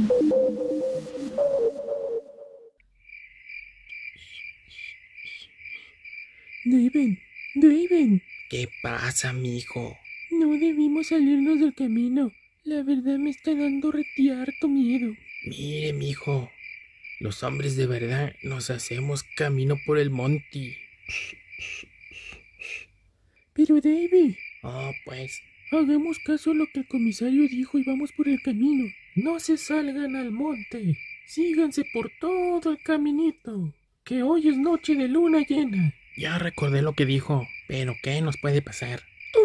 David. ¿Qué pasa, mijo? No debimos salirnos del camino. La verdad me está dando harto miedo. Mire, mijo, los hombres de verdad nos hacemos camino por el monte. Pero David, Oh, pues, hagamos caso a lo que el comisario dijo y vamos por el camino. No se salgan al monte. Síganse por todo el caminito, que hoy es noche de luna llena. ya recordé lo que dijo, pero ¿qué nos puede pasar?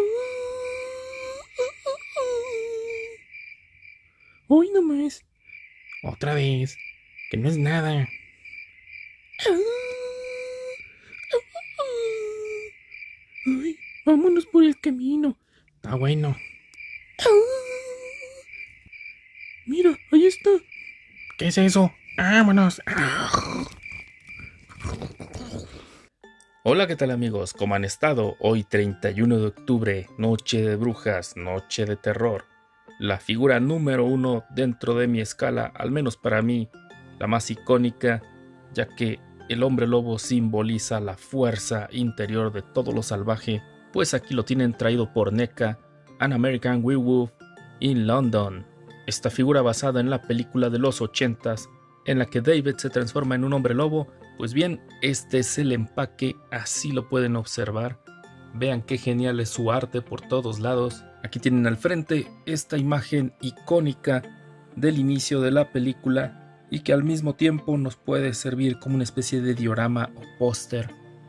Hoy nomás. Otra vez, que no es nada. Ay, vámonos por el camino. Está bueno. Mira, ahí está. ¿Qué es eso? ¡Vámonos! Hola, ¿qué tal amigos? ¿Cómo han estado? Hoy 31 de octubre, noche de brujas, noche de terror. La figura número 1 dentro de mi escala, al menos para mí, la más icónica, ya que el hombre lobo simboliza la fuerza interior de todo lo salvaje, pues aquí lo tienen traído por NECA, An American Werewolf in London. Esta figura basada en la película de los 80s, en la que David se transforma en un hombre lobo. Pues bien, este es el empaque, así lo pueden observar. Vean qué genial es su arte por todos lados. Aquí tienen al frente esta imagen icónica del inicio de la película y que al mismo tiempo nos puede servir como una especie de diorama o póster.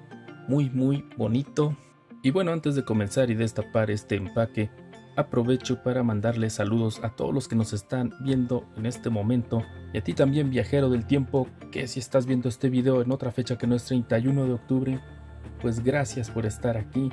Muy bonito. Y bueno, antes de comenzar y destapar este empaque, aprovecho para mandarles saludos a todos los que nos están viendo en este momento y a ti también, viajero del tiempo, que si estás viendo este video en otra fecha que no es 31 de octubre, pues gracias por estar aquí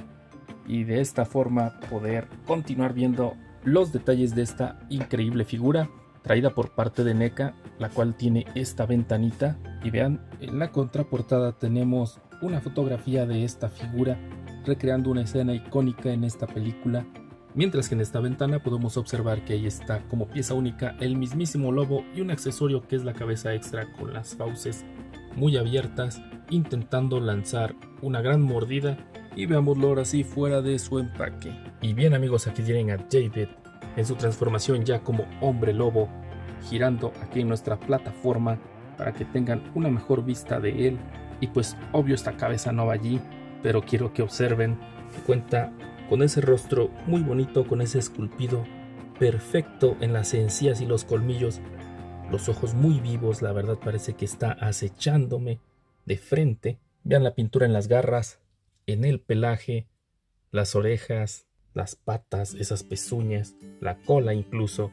y de esta forma poder continuar viendo los detalles de esta increíble figura traída por parte de NECA, la cual tiene esta ventanita. Y vean, en la contraportada tenemos una fotografía de esta figura recreando una escena icónica en esta película. Mientras que en esta ventana podemos observar que ahí está como pieza única el mismísimo lobo y un accesorio que es la cabeza extra con las fauces muy abiertas, intentando lanzar una gran mordida. Y veámoslo ahora sí fuera de su empaque. Y bien amigos, aquí tienen a David en su transformación ya como hombre lobo, girando aquí en nuestra plataforma para que tengan una mejor vista de él. Y pues obvio esta cabeza no va allí, pero quiero que observen que cuenta con ese rostro muy bonito, con ese esculpido perfecto en las encías y los colmillos, los ojos muy vivos, la verdad parece que está acechándome de frente. Vean la pintura en las garras, en el pelaje, las orejas, las patas, esas pezuñas, la cola incluso,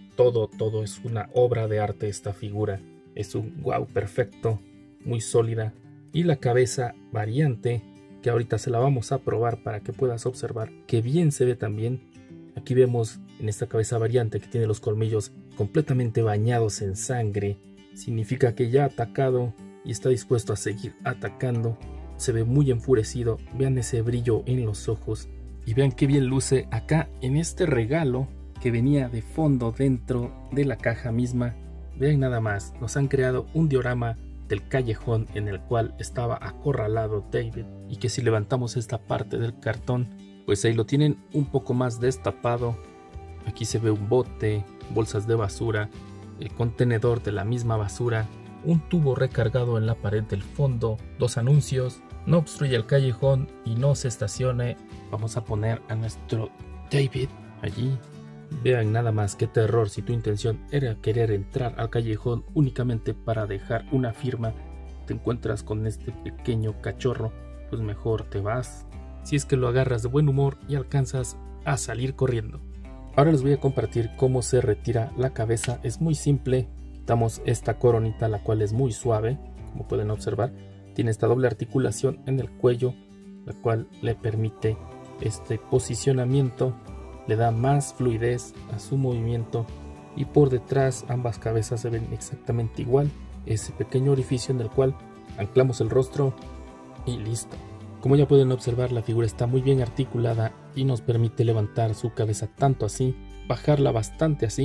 todo es una obra de arte esta figura. Es un wow perfecto, muy sólida, y la cabeza variante, que ahorita se la vamos a probar para que puedas observar que bien se ve también. Aquí vemos en esta cabeza variante que tiene los colmillos completamente bañados en sangre. Significa que ya ha atacado y está dispuesto a seguir atacando. Se ve muy enfurecido. Vean ese brillo en los ojos y vean qué bien luce acá en este regalo que venía de fondo dentro de la caja misma. Vean nada más, nos han creado un diorama del callejón en el cual estaba acorralado David, y que si levantamos esta parte del cartón, pues ahí lo tienen un poco más destapado. Aquí se ve un bote, bolsas de basura, el contenedor de la misma basura, un tubo recargado en la pared del fondo, dos anuncios: no obstruya el callejón y no se estacione. Vamos a poner a nuestro David allí. Vean nada más qué terror. Si tu intención era querer entrar al callejón únicamente para dejar una firma, te encuentras con este pequeño cachorro, pues mejor te vas, si es que lo agarras de buen humor y alcanzas a salir corriendo. Ahora les voy a compartir cómo se retira la cabeza. Es muy simple. Quitamos esta coronita, la cual es muy suave, como pueden observar. Tiene esta doble articulación en el cuello, la cual le permite este posicionamiento, le da más fluidez a su movimiento. Y por detrás ambas cabezas se ven exactamente igual, ese pequeño orificio en el cual anclamos el rostro y listo. Como ya pueden observar, la figura está muy bien articulada y nos permite levantar su cabeza tanto así, bajarla bastante así.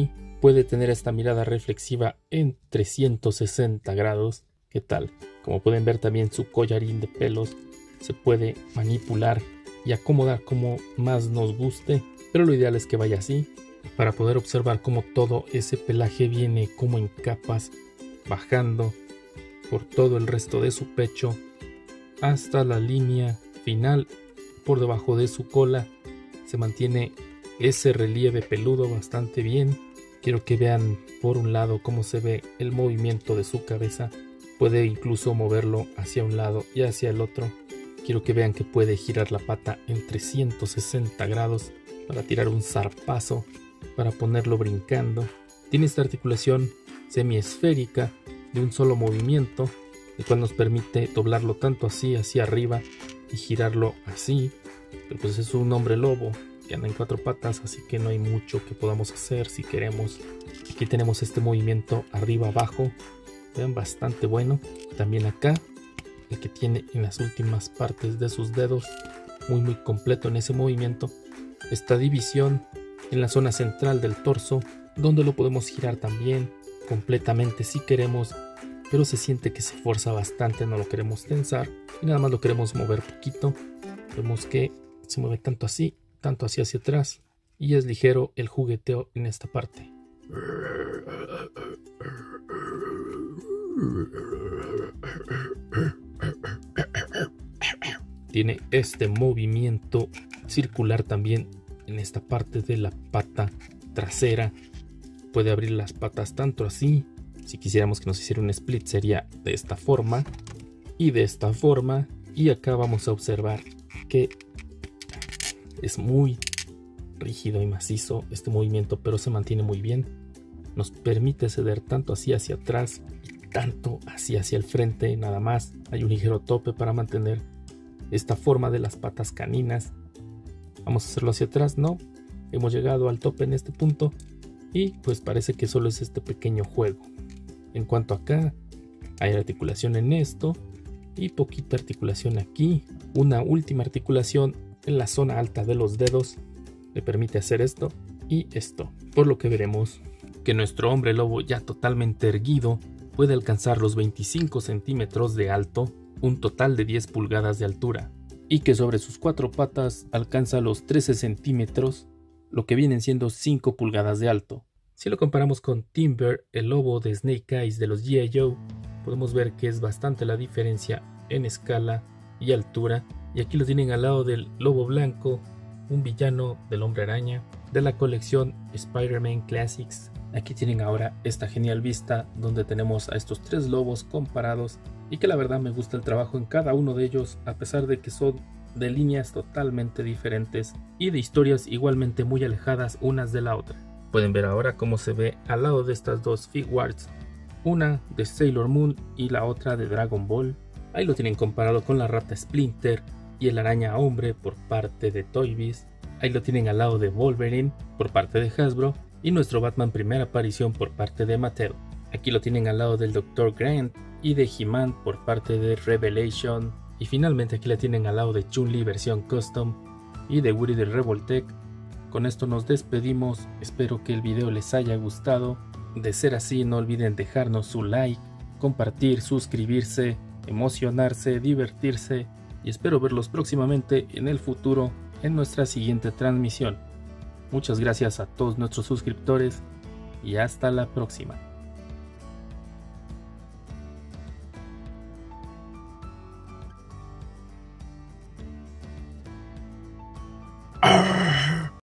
puede tener esta mirada reflexiva en 360 grados. ¿Qué tal? Como pueden ver, también su collarín de pelos se puede manipular y acomodar como más nos guste, pero lo ideal es que vaya así para poder observar cómo todo ese pelaje viene como en capas bajando por todo el resto de su pecho hasta la línea final. Por debajo de su cola se mantiene ese relieve peludo bastante bien. Quiero que vean por un lado cómo se ve el movimiento de su cabeza. Puede incluso moverlo hacia un lado y hacia el otro. Quiero que vean que puede girar la pata en 360 grados para tirar un zarpazo, para ponerlo brincando. Tiene esta articulación semiesférica de un solo movimiento, el cual nos permite doblarlo tanto así hacia arriba y girarlo así. Pero pues es un hombre lobo que anda en 4 patas, así que no hay mucho que podamos hacer si queremos. Aquí tenemos este movimiento arriba abajo, vean, bastante bueno. También acá, el que tiene en las últimas partes de sus dedos, muy completo en ese movimiento. Esta división en la zona central del torso, donde lo podemos girar también completamente si queremos, pero se siente que se fuerza bastante, no lo queremos tensar y nada más lo queremos mover poquito. Vemos que se mueve tanto así hacia atrás, y es ligero el jugueteo en esta parte. Tiene este movimiento circular también en esta parte de la pata trasera. Puede abrir las patas tanto así. Si quisiéramos que nos hiciera un split sería de esta forma y de esta forma. Y acá vamos a observar que es muy rígido y macizo este movimiento, pero se mantiene muy bien. Nos permite ceder tanto así hacia atrás y tanto así hacia el frente. Nada más hay un ligero tope para mantener esta forma de las patas caninas. Vamos a hacerlo hacia atrás, no, hemos llegado al tope en este punto y pues parece que solo es este pequeño juego. En cuanto acá, hay articulación en esto y poquita articulación aquí. Una última articulación en la zona alta de los dedos le permite hacer esto y esto, por lo que veremos que nuestro hombre lobo ya totalmente erguido puede alcanzar los 25 centímetros de alto, un total de 10 pulgadas de altura, y que sobre sus 4 patas alcanza los 13 centímetros, lo que vienen siendo 5 pulgadas de alto. Si lo comparamos con Timber, el lobo de Snake Eyes de los G.I. Joe, podemos ver que es bastante la diferencia en escala y altura, y aquí lo tienen al lado del lobo blanco, un villano del Hombre Araña de la colección Spider-Man Classics. Aquí tienen ahora esta genial vista donde tenemos a estos 3 lobos comparados, y que la verdad me gusta el trabajo en cada uno de ellos, a pesar de que son de líneas totalmente diferentes y de historias igualmente muy alejadas unas de la otra. Pueden ver ahora cómo se ve al lado de estas dos figuarts, una de Sailor Moon y la otra de Dragon Ball. Ahí lo tienen comparado con la rata Splinter y el araña hombre por parte de Toy Biz. Ahí lo tienen al lado de Wolverine por parte de Hasbro y nuestro Batman primera aparición por parte de Mattel. Aquí lo tienen al lado del Dr. Grant y de He-Man por parte de Revelation. Y finalmente aquí la tienen al lado de Chun-Li versión custom y de Woody de Revoltech. Con esto nos despedimos, espero que el video les haya gustado. De ser así, no olviden dejarnos su like, compartir, suscribirse, emocionarse, divertirse, y espero verlos próximamente en el futuro en nuestra siguiente transmisión. Muchas gracias a todos nuestros suscriptores y hasta la próxima. ¡Arr!